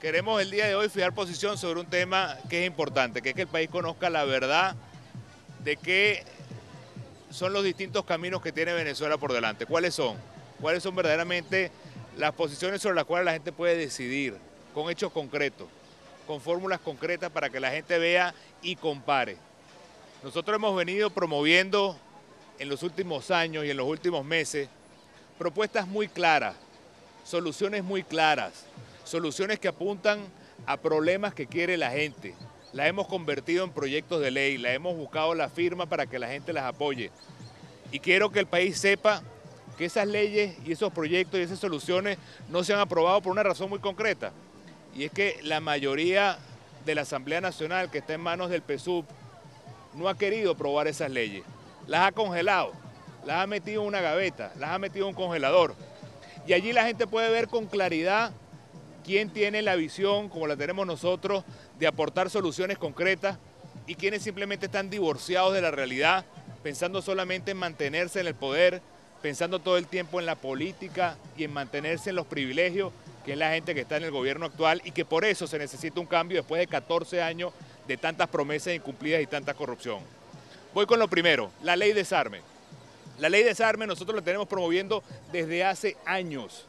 Queremos el día de hoy fijar posición sobre un tema que es importante, que es que el país conozca la verdad de qué son los distintos caminos que tiene Venezuela por delante. ¿Cuáles son? ¿Cuáles son verdaderamente las posiciones sobre las cuales la gente puede decidir, con hechos concretos, con fórmulas concretas para que la gente vea y compare? Nosotros hemos venido promoviendo en los últimos años y en los últimos meses propuestas muy claras, soluciones muy claras, soluciones que apuntan a problemas que quiere la gente. Las hemos convertido en proyectos de ley, las hemos buscado la firma para que la gente las apoye. Y quiero que el país sepa que esas leyes y esos proyectos y esas soluciones no se han aprobado por una razón muy concreta. Y es que la mayoría de la Asamblea Nacional, que está en manos del PSUV, no ha querido aprobar esas leyes. Las ha congelado, las ha metido en una gaveta, las ha metido en un congelador. Y allí la gente puede ver con claridad quién tiene la visión, como la tenemos nosotros, de aportar soluciones concretas y quienes simplemente están divorciados de la realidad, pensando solamente en mantenerse en el poder, pensando todo el tiempo en la política y en mantenerse en los privilegios, que es la gente que está en el gobierno actual y que por eso se necesita un cambio después de 14 años de tantas promesas incumplidas y tanta corrupción. Voy con lo primero, la ley desarme. La ley desarme nosotros la tenemos promoviendo desde hace años.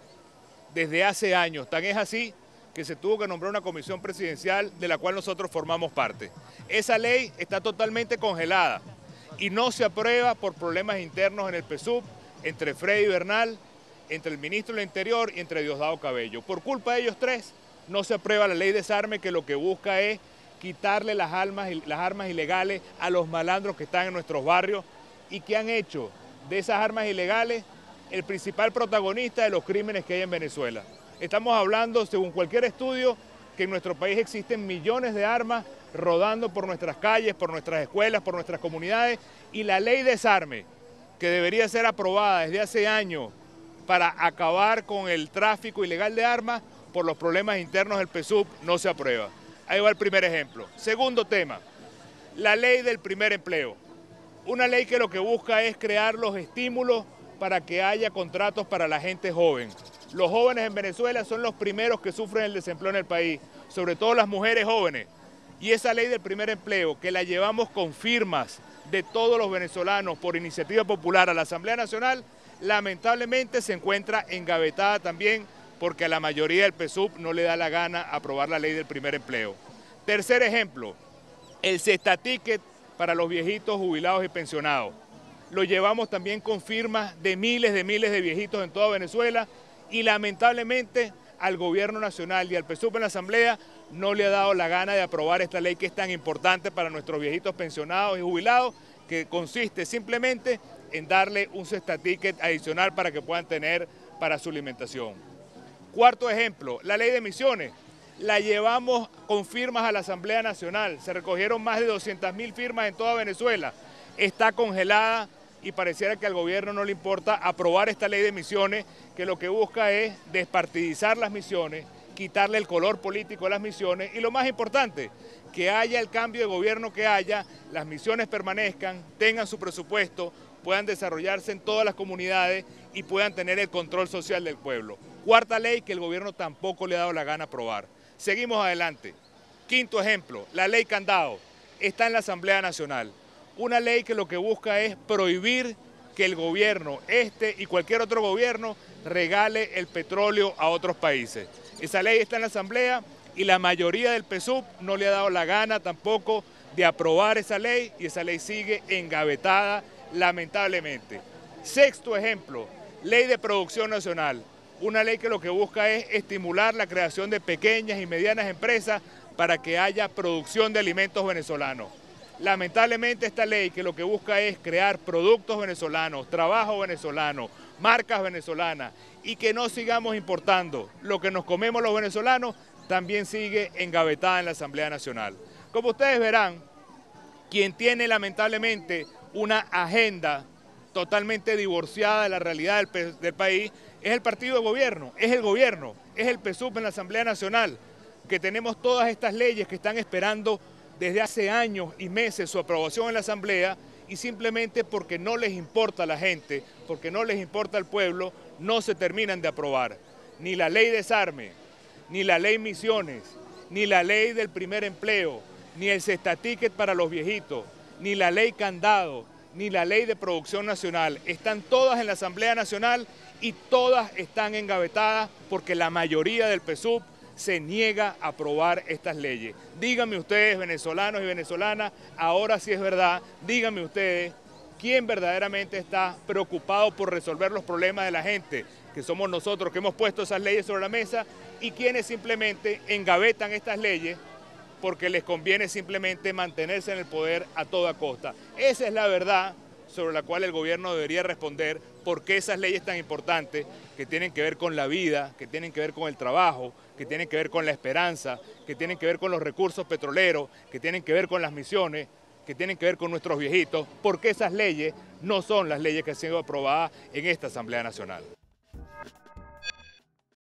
Tan es así que se tuvo que nombrar una comisión presidencial de la cual nosotros formamos parte. Esa ley está totalmente congelada y no se aprueba por problemas internos en el PSUV, entre Freddy Bernal, entre el ministro del Interior y entre Diosdado Cabello. Por culpa de ellos tres, no se aprueba la ley desarme, que lo que busca es quitarle las armas ilegales a los malandros que están en nuestros barrios y que han hecho de esas armas ilegales el principal protagonista de los crímenes que hay en Venezuela. Estamos hablando, según cualquier estudio, que en nuestro país existen millones de armas rodando por nuestras calles, por nuestras escuelas, por nuestras comunidades, y la ley desarme, que debería ser aprobada desde hace años para acabar con el tráfico ilegal de armas, por los problemas internos del PSUV, no se aprueba. Ahí va el primer ejemplo. Segundo tema, la ley del primer empleo. Una ley que lo que busca es crear los estímulos para que haya contratos para la gente joven. Los jóvenes en Venezuela son los primeros que sufren el desempleo en el país, sobre todo las mujeres jóvenes. Y esa ley del primer empleo, que la llevamos con firmas de todos los venezolanos por iniciativa popular a la Asamblea Nacional, lamentablemente se encuentra engavetada también porque a la mayoría del PSUV no le da la gana aprobar la ley del primer empleo. Tercer ejemplo, el Cesta Ticket para los viejitos jubilados y pensionados. Lo llevamos también con firmas de miles de viejitos en toda Venezuela y lamentablemente al gobierno nacional y al PSUV en la Asamblea no le ha dado la gana de aprobar esta ley que es tan importante para nuestros viejitos pensionados y jubilados, que consiste simplemente en darle un Cesta Ticket adicional para que puedan tener para su alimentación. Cuarto ejemplo, la ley de emisiones. La llevamos con firmas a la Asamblea Nacional. Se recogieron más de 200.000 firmas en toda Venezuela. Está congelada y pareciera que al gobierno no le importa aprobar esta ley de misiones, que lo que busca es despartidizar las misiones, quitarle el color político a las misiones y lo más importante, que haya el cambio de gobierno que haya, las misiones permanezcan, tengan su presupuesto, puedan desarrollarse en todas las comunidades y puedan tener el control social del pueblo. Cuarta ley que el gobierno tampoco le ha dado la gana aprobar. Seguimos adelante. Quinto ejemplo, la ley Candado. Está en la Asamblea Nacional. Una ley que lo que busca es prohibir que el gobierno, este y cualquier otro gobierno, regale el petróleo a otros países. Esa ley está en la Asamblea y la mayoría del PSUV no le ha dado la gana tampoco de aprobar esa ley y esa ley sigue engavetada, lamentablemente. Sexto ejemplo, ley de producción nacional. Una ley que lo que busca es estimular la creación de pequeñas y medianas empresas para que haya producción de alimentos venezolanos. Lamentablemente esta ley que lo que busca es crear productos venezolanos, trabajo venezolano, marcas venezolanas y que no sigamos importando lo que nos comemos los venezolanos, también sigue engavetada en la Asamblea Nacional. Como ustedes verán, quien tiene lamentablemente una agenda totalmente divorciada de la realidad del país es el partido de gobierno, es el PSUV en la Asamblea Nacional, que tenemos todas estas leyes que están esperando desde hace años y meses su aprobación en la Asamblea y simplemente porque no les importa a la gente, porque no les importa al pueblo, no se terminan de aprobar. Ni la ley desarme, ni la ley Misiones, ni la ley del primer empleo, ni el Cesta Ticket para los viejitos, ni la ley Candado, ni la ley de producción nacional. Están todas en la Asamblea Nacional y todas están engavetadas porque la mayoría del PSUV se niega a aprobar estas leyes. Díganme ustedes, venezolanos y venezolanas, ahora sí es verdad, díganme ustedes, ¿quién verdaderamente está preocupado por resolver los problemas de la gente? Que somos nosotros que hemos puesto esas leyes sobre la mesa, y quienes simplemente engavetan estas leyes porque les conviene simplemente mantenerse en el poder a toda costa. Esa es la verdad sobre la cual el gobierno debería responder, porque esas leyes tan importantes que tienen que ver con la vida, que tienen que ver con el trabajo, que tienen que ver con la esperanza, que tienen que ver con los recursos petroleros, que tienen que ver con las misiones, que tienen que ver con nuestros viejitos, porque esas leyes no son las leyes que han sido aprobadas en esta Asamblea Nacional.